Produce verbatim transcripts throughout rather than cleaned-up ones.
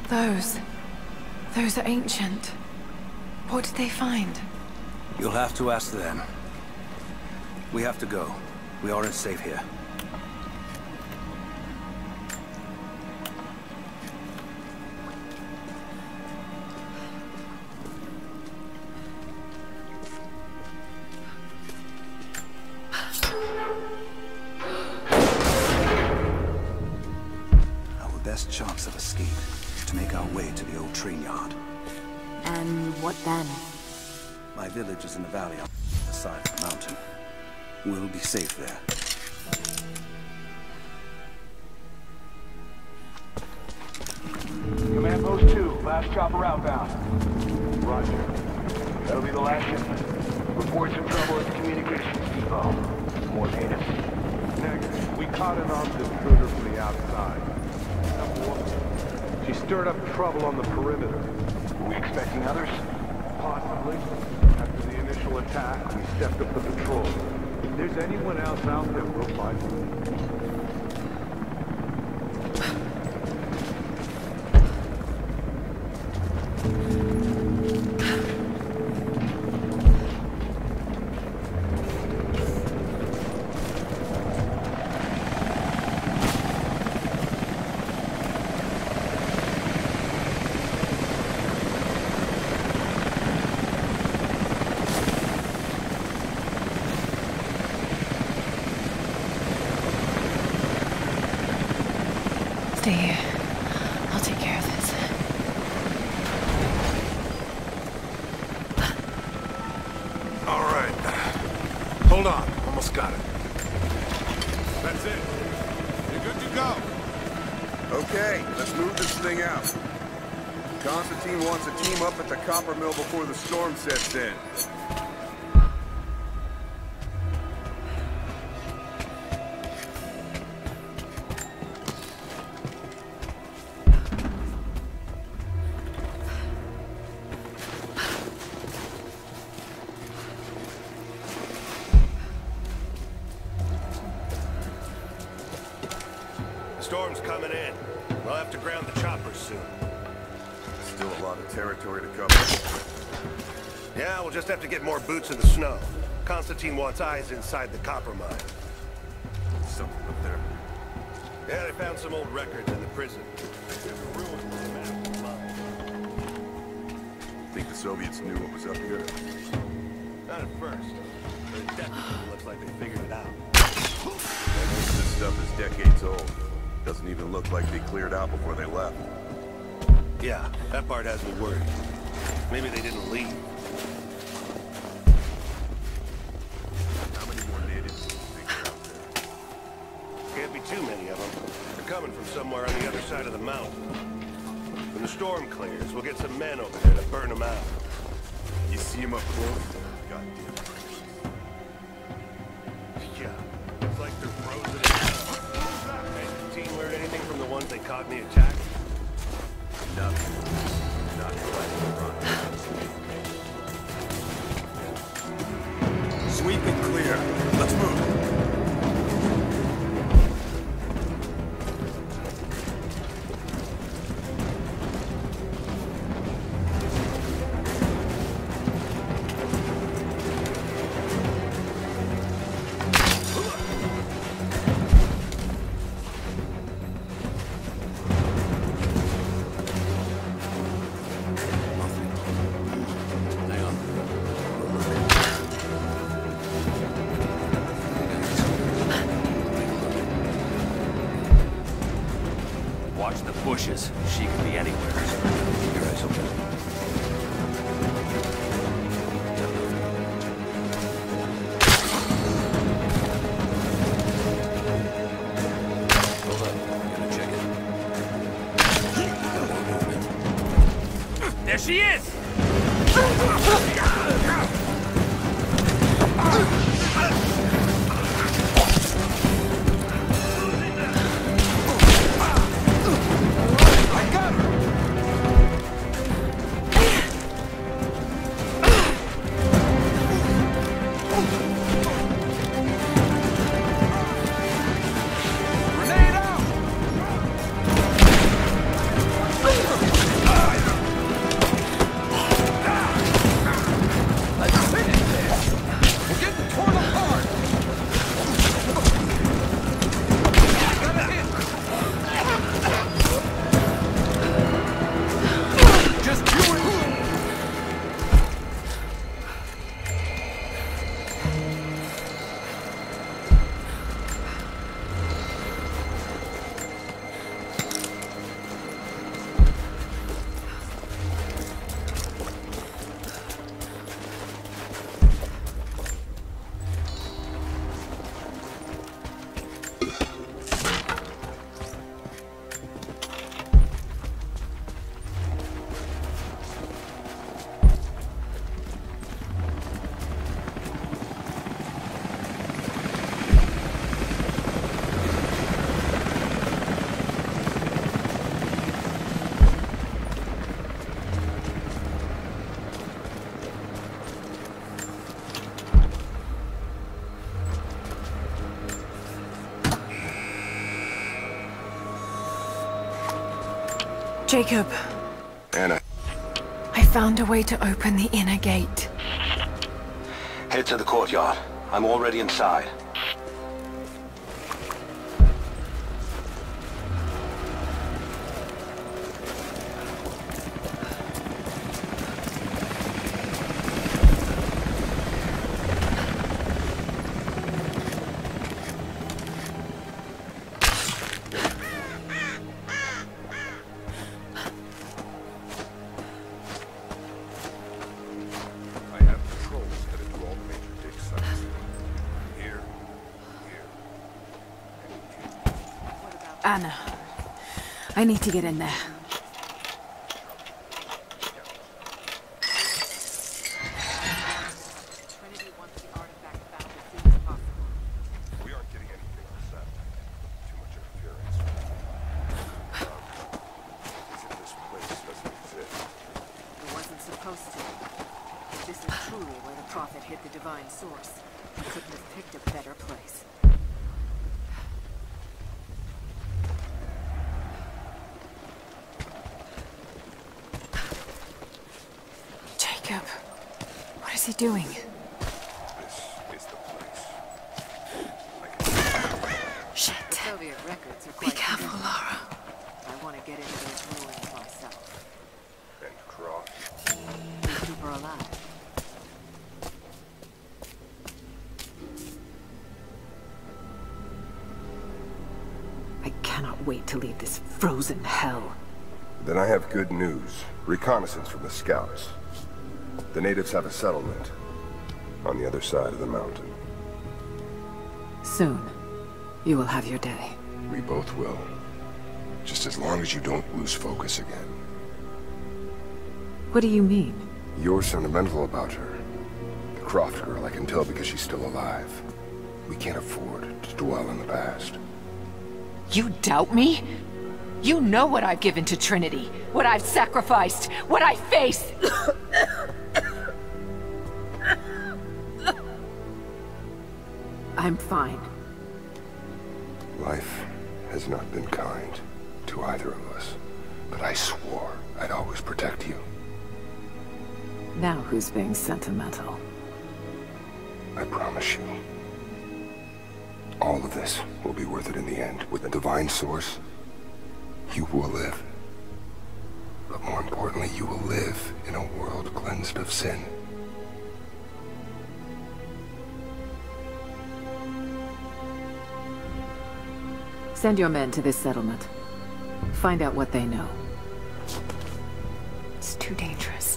Those... Those are ancient. What did they find? You'll have to ask them. We have to go. We aren't safe here. Best chance of escape is to make our way to the old train yard. And what then? My village is in the valley on the side of the mountain. We'll be safe there. Command Post two, last chopper outbound. Roger. That'll be the last shipment. Reports of trouble at the communications depot. More natives. Negative. We caught an armed intruder from the outside. She stirred up trouble on the perimeter. Are we expecting others? Possibly. After the initial attack, we stepped up the patrol. If there's anyone else out there, we'll find them. Stay here. I'll take care of this. All right. Hold on. Almost got it. That's it. You're good to go. Okay, let's move this thing out. Constantine wants a team up at the copper mill before the storm sets in. Storm's coming in. We'll have to ground the choppers soon. Still a lot of territory to cover. Yeah, we'll just have to get more boots in the snow. Constantine wants eyes inside the copper mine. Something up there. Yeah, they found some old records in the prison. There's a ruin with a map of the mine. Think the Soviets knew what was up here? Not at first. But it definitely looks like they figured it out. Most of this stuff is decades old. Doesn't even look like they cleared out before they left. Yeah, that part has me worried. Maybe they didn't leave. How many more natives do you think are out there? Can't be too many of them. They're coming from somewhere on the other side of the mountain. When the storm clears, we'll get some men over there to burn them out. You see them up close? Goddamn. Yeah, looks like they're frozen in hell. Hey, team learn anything from the ones they caught in the attack? Nothing. Not like the front. Sweep and clear. Let's move. Watch the bushes. She could be anywhere. Your eyes open. Hold up. I'm gonna check it. There she is! Jacob, Anna, I found a way to open the inner gate. Head to the courtyard. I'm already inside. Anna, I need to get in there. Trinity wants the artifact found as soon as possible. we aren't getting anything on Saturday. Too much interference. As if this place doesn't exist. It wasn't supposed to. If this is truly where the Prophet hid the divine source, he couldn't have picked a better place. Jacob, what is he doing? This is the place. Shit. The Soviet records are Be quite careful, convincing. Lara. I want to get into those ruins myself. And Croft. We keep her alive. I cannot wait to leave this frozen hell. Then I have good news. Reconnaissance from the scouts. The natives have a settlement on the other side of the mountain. Soon, you will have your day. We both will. Just as long as you don't lose focus again. What do you mean? You're sentimental about her. The Croft girl, I can tell because she's still alive. We can't afford to dwell in the past. You doubt me? You know what I've given to Trinity, what I've sacrificed, what I face! I'm fine. Life has not been kind to either of us, but I swore I'd always protect you. Now who's being sentimental? I promise you. All of this will be worth it in the end. With the divine source, you will live. But more importantly, you will live in a world cleansed of sin. Send your men to this settlement. Find out what they know. It's too dangerous.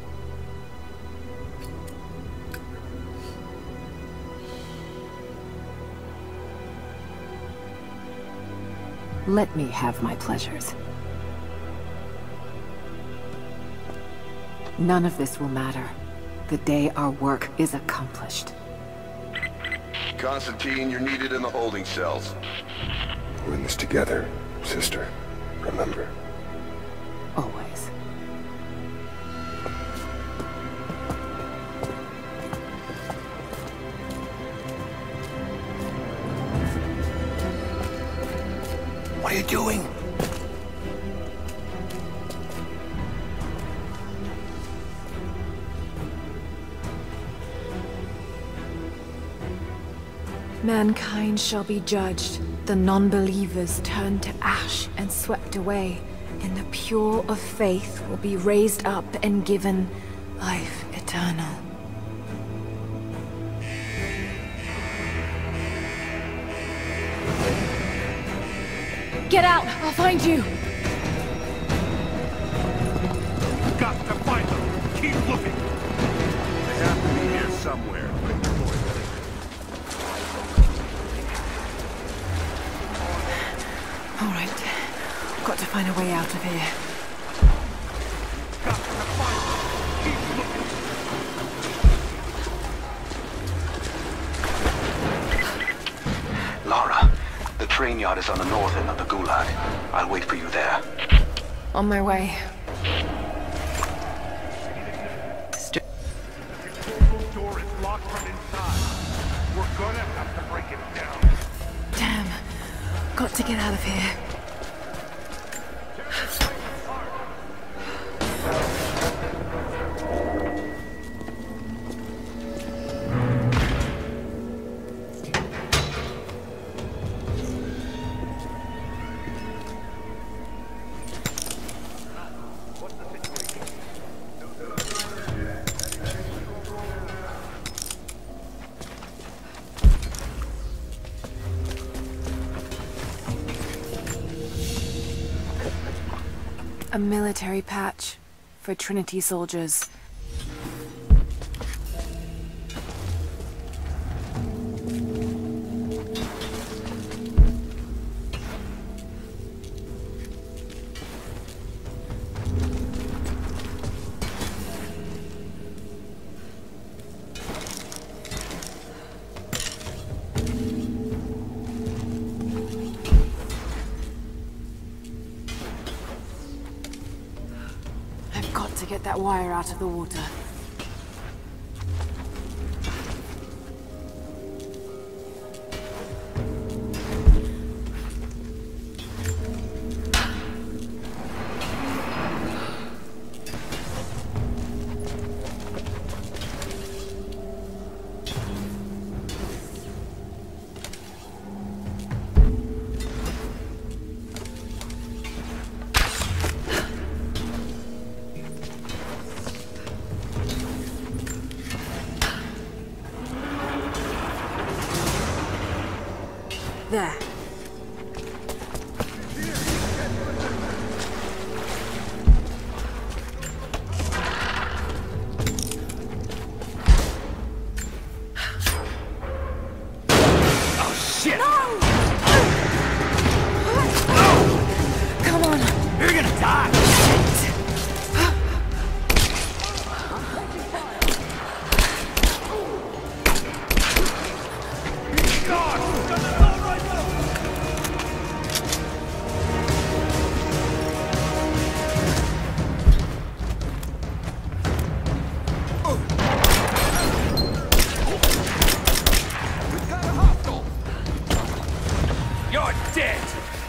Let me have my pleasures. None of this will matter the day our work is accomplished. Constantine, you're needed in the holding cells. We're in this together, sister. Remember. Always. What are you doing? Mankind shall be judged. The non-believers turned to ash and swept away. And the pure of faith will be raised up and given life eternal. Get out! I'll find you! Got to find them. Keep looking. They have to be here somewhere. All right. Got to find a way out of here. Got to find them. Keep looking. Lara, the train yard is on the north end of the Gulag. I'll wait for you there. On my way. The door is locked from inside. We're gonna have to break it down. Damn. Got to get out of here. Tear this place apart. A military patch for Trinity soldiers. To get that wire out of the water. There. Oh, shit! No! Come on. You're gonna die! You're dead!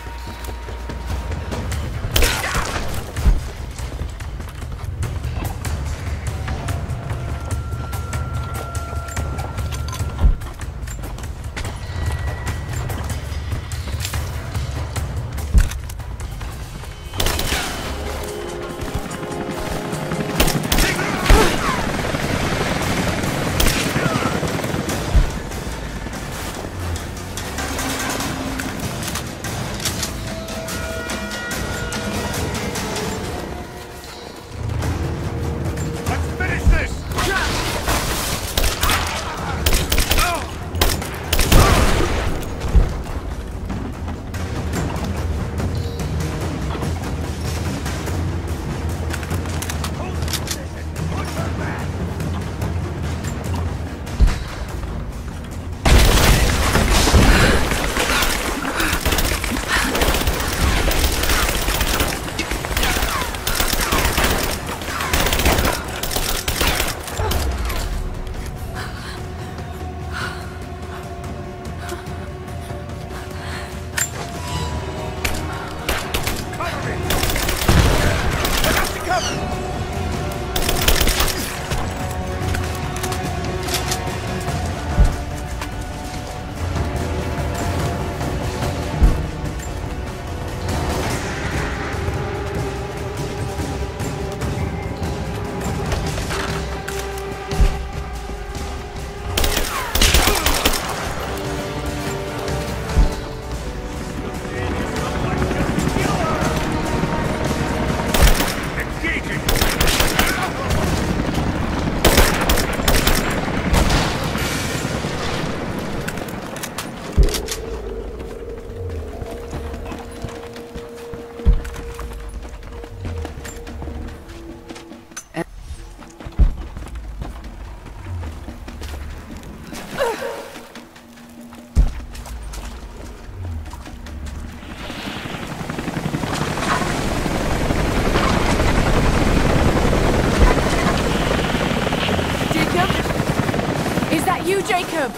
Jacob!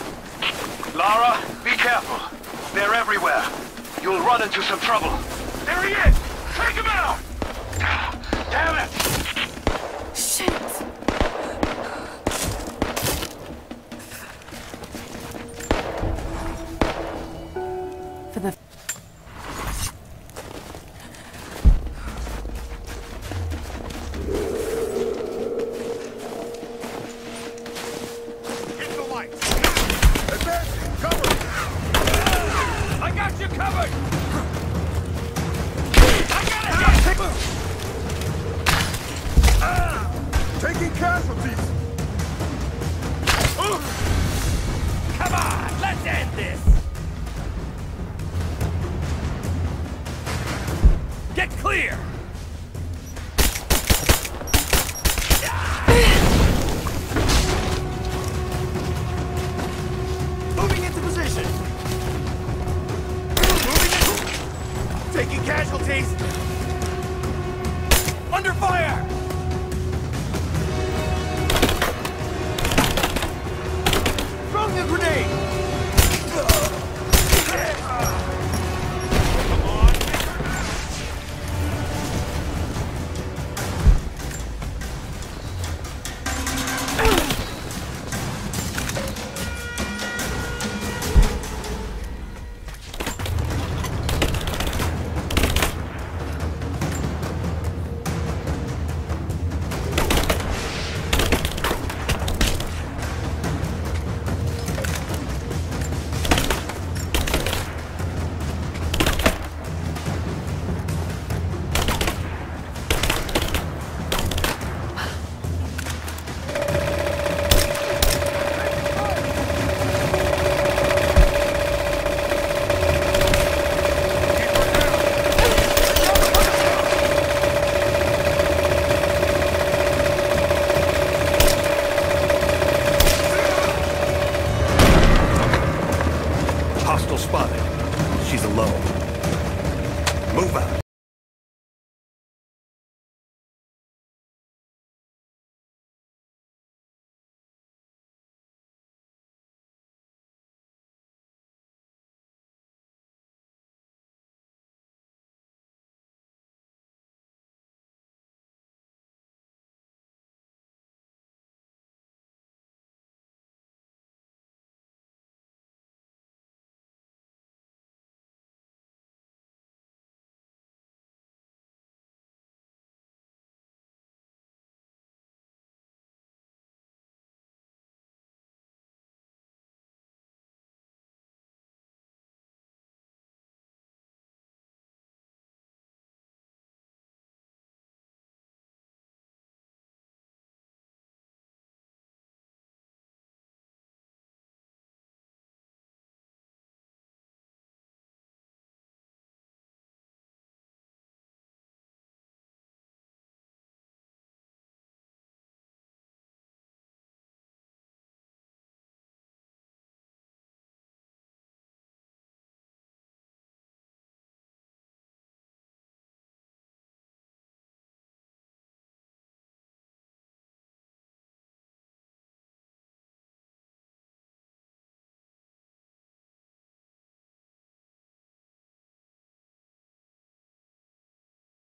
Lara, be careful. They're everywhere. You'll run into some trouble. There he is! Take him out! Damn it! Shit! For the... I got you covered! Under fire! Throwing a grenade!